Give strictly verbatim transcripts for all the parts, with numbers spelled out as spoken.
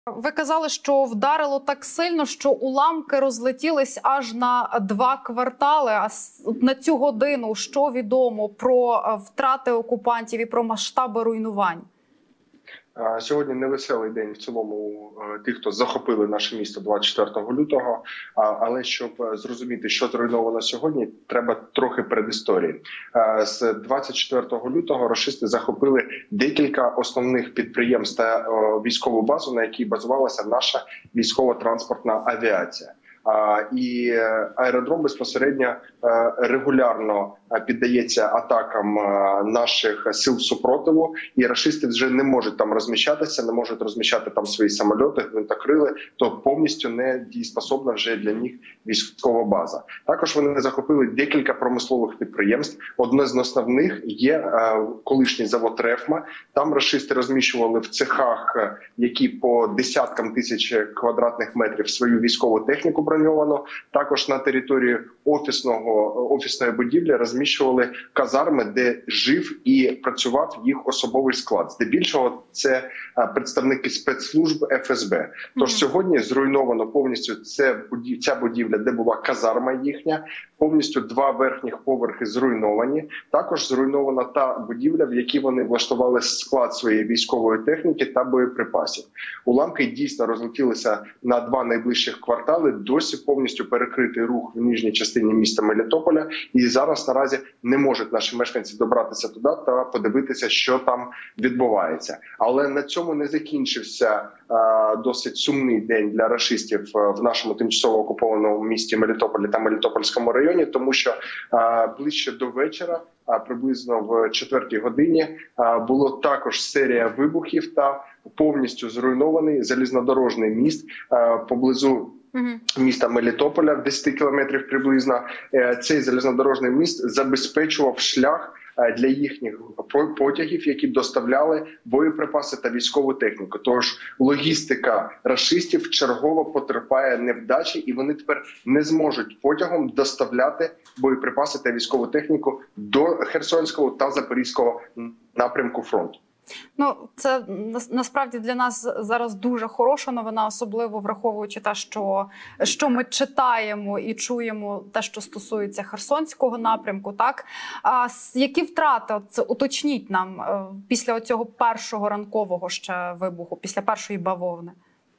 Ви казали, що вдарило так сильно, що уламки розлетілись аж на два квартали. А на цю годину що відомо про втрати окупантів і про масштаби руйнувань? Сьогодні невеселий день в цілому тих, хто захопили наше місто двадцять четвертого лютого. Але щоб зрозуміти, що зруйновано сьогодні, треба трохи передісторії. З двадцять четвертого лютого рашисти захопили декілька основних підприємств та військову базу, на якій базувалася наша військово-транспортна авіація. І аеродром безпосередньо регулярно піддається атакам наших сил супротиву, і рашисти вже не можуть там розміщатися, не можуть розміщати там свої самольоти, гвинтокрили, то повністю не дієспособна вже для них військова база. Також вони захопили декілька промислових підприємств. Одне з основних є колишній завод «Рефма». Там рашисти розміщували в цехах, які по десяткам тисяч квадратних метрів, свою військову техніку броньовану. Також на території офісного, офісної будівлі розміщували казарми, де жив і працював їх особовий склад. Здебільшого це представники спецслужб еф ес бе. Тож сьогодні зруйновано повністю це, ця будівля, де була казарма їхня, повністю два верхніх поверхи зруйновані. Також зруйнована та будівля, в якій вони влаштували склад своєї військової техніки та боєприпасів. Уламки дійсно розлетілися на два найближчих квартали, досі повністю перекритий рух в нижній частині міста Мелітополя, і зараз наразі не можуть наші мешканці добратися туди та подивитися, що там відбувається. Але на цьому не закінчився а, досить сумний день для рашистів в нашому тимчасово окупованому місті Мелітополі та Мелітопольському районі, тому що а, ближче до вечора, а приблизно в четвертій годині, а, було також серія вибухів та повністю зруйнований залізнодорожний міст а, поблизу міста Мелітополя, в десяти кілометрів приблизно. Цей залізнодорожний міст забезпечував шлях для їхніх потягів, які доставляли боєприпаси та військову техніку. Тож логістика рашистів чергово потерпає невдачі, і вони тепер не зможуть потягом доставляти боєприпаси та військову техніку до Херсонського та Запорізького напрямку фронту. Ну, це насправді для нас зараз дуже хороша новина, особливо враховуючи те, що, що ми читаємо і чуємо те, що стосується Херсонського напрямку. Так? А які втрати, от це уточніть нам, після цього першого ранкового ще вибуху, після першої бавовни?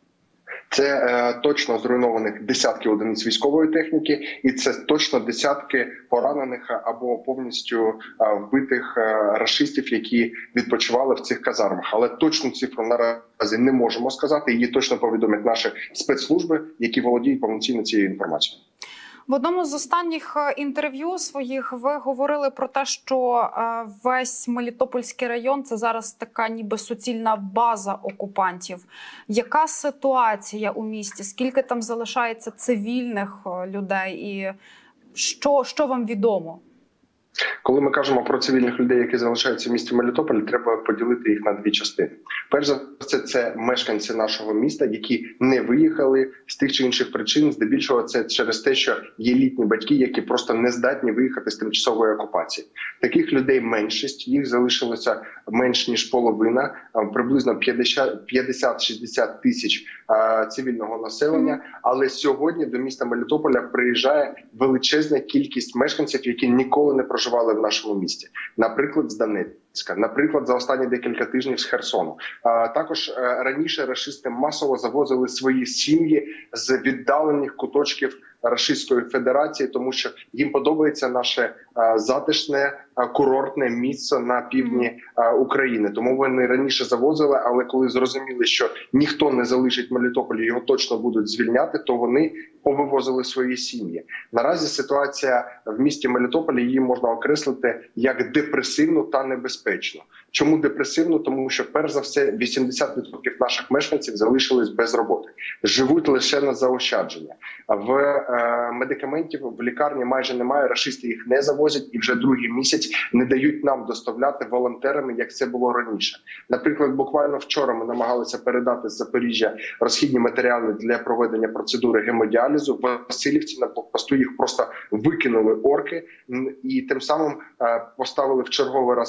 Це е, точно зруйнованих десятки одиниць військової техніки, і це точно десятки поранених або повністю е, вбитих е, рашистів, які відпочивали в цих казармах. Але точну цифру наразі не можемо сказати. Її точно повідомлять наші спецслужби, які володіють повноцінно цією інформацією. В одному з останніх інтерв'ю своїх ви говорили про те, що весь Мелітопольський район – це зараз така ніби суцільна база окупантів. Яка ситуація у місті? Скільки там залишається цивільних людей? І що, що вам відомо? Коли ми кажемо про цивільних людей, які залишаються в місті Мелітополь, треба поділити їх на дві частини. Перш за все, це мешканці нашого міста, які не виїхали з тих чи інших причин. Здебільшого це через те, що є літні батьки, які просто не здатні виїхати з тимчасової окупації. Таких людей меншість, їх залишилося менш ніж половина, приблизно п'ятдесят-шістдесят тисяч цивільного населення. Але сьогодні до міста Мелітополя приїжджає величезна кількість мешканців, які ніколи не проживали в нашому місті. Наприклад, з Донецька, наприклад, за останні декілька тижнів з Херсону. А також раніше рашисти масово завозили свої сім'ї з віддалених куточків Рашистської Федерації, тому що їм подобається наше затишне курортне місце на півдні України. Тому вони раніше завозили, але коли зрозуміли, що ніхто не залишить Мелітополь, його точно будуть звільняти, то вони повивозили свої сім'ї. Наразі ситуація в місті Мелітополі, її можна окреслити як депресивну та небезпечну. Чому депресивну? Тому що, перш за все, вісімдесят відсотків наших мешканців залишились без роботи. Живуть лише на заощадження. В е, медикаментів в лікарні майже немає, рашисти їх не завозять і вже другий місяць не дають нам доставляти волонтерами, як це було раніше. Наприклад, буквально вчора ми намагалися передати з Запоріжжя розхідні матеріали для проведення процедури гемодіалізу. В Василівці на блокпосту їх просто викинули орки і тим самим е, поставили в черговий раз під загрозу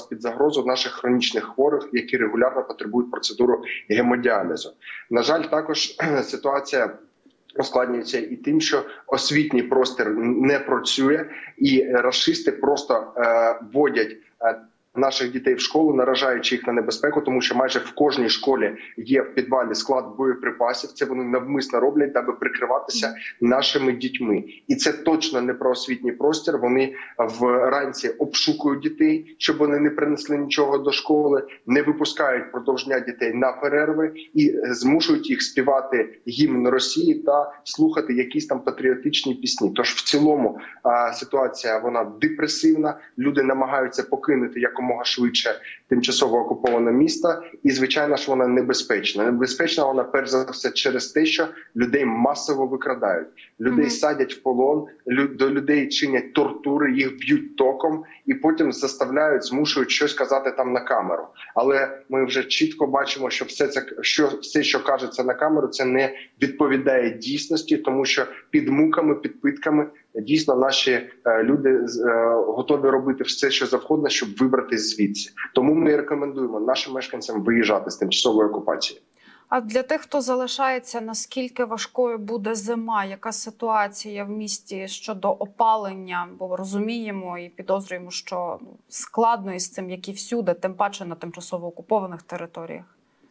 загрозу наших хронічних хворих, які регулярно потребують процедуру гемодіалізу. На жаль, також ситуація ускладнюється і тим, що освітній простір не працює, і рашисти просто е, вводять е, наших дітей в школу, наражаючи їх на небезпеку, тому що майже в кожній школі є в підвалі склад боєприпасів. Це вони навмисно роблять, аби прикриватися нашими дітьми. І це точно не про освітній простір. Вони вранці обшукують дітей, щоб вони не принесли нічого до школи, не випускають впродовж дня дітей на перерви і змушують їх співати гімн Росії та слухати якісь там патріотичні пісні. Тож в цілому ситуація вона депресивна. Люди намагаються покинути як якомога швидше тимчасово окуповане місто, і звичайно ж вона небезпечна. Небезпечна вона перш за все через те, що людей масово викрадають, людей mm-hmm. садять в полон, до людей чинять тортури, їх б'ють током і потім заставляють, змушують щось казати там на камеру. Але ми вже чітко бачимо, що все це, що все, що кажеться на камеру, це не відповідає дійсності, тому що під муками, під питками дійсно наші люди готові робити все, що завгодно, щоб вибратись звідси. Тому ми рекомендуємо нашим мешканцям виїжджати з тимчасової окупації. А для тих, хто залишається, наскільки важкою буде зима? Яка ситуація в місті щодо опалення? Бо розуміємо і підозрюємо, що складно із цим, як і всюди, тим паче на тимчасово окупованих територіях.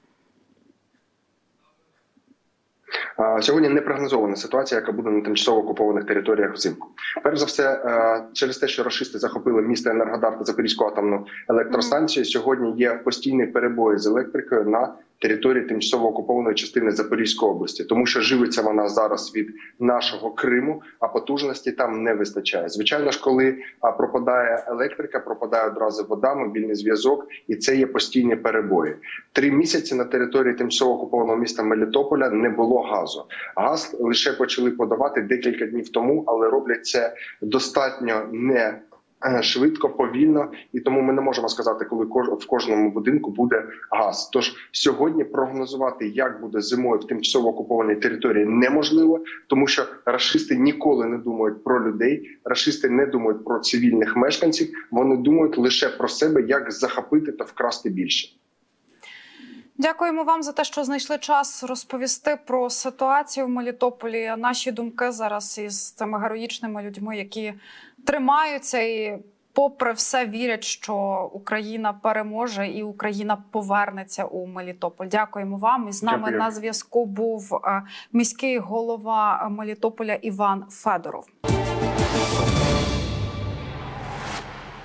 Сьогодні не прогнозована ситуація, яка буде на тимчасово окупованих територіях взимку. Перш за все, через те, що рашисти захопили місто Енергодар та Запорізьку атомну електростанцію, сьогодні є постійні перебої з електрикою на території тимчасово окупованої частини Запорізької області, тому що живиться вона зараз від нашого Криму, а потужності там не вистачає. Звичайно ж, коли пропадає електрика, пропадає одразу вода, мобільний зв'язок, і це є постійні перебої. Три місяці на території тимчасово окупованого міста Мелітополя не було газу. Газ лише почали подавати декілька днів тому, але роблять це достатньо не швидко, повільно, і тому ми не можемо сказати, коли в кожному будинку буде газ. Тож сьогодні прогнозувати, як буде зимою в тимчасово окупованій території, неможливо, тому що рашисти ніколи не думають про людей, рашисти не думають про цивільних мешканців, вони думають лише про себе, як захопити та вкрасти більше. Дякуємо вам за те, що знайшли час розповісти про ситуацію в Мелітополі. Наші думки зараз із цими героїчними людьми, які тримаються і попри все вірять, що Україна переможе і Україна повернеться у Мелітополь. Дякуємо вам. І з нами Дякую. На зв'язку був міський голова Мелітополя Іван Федоров.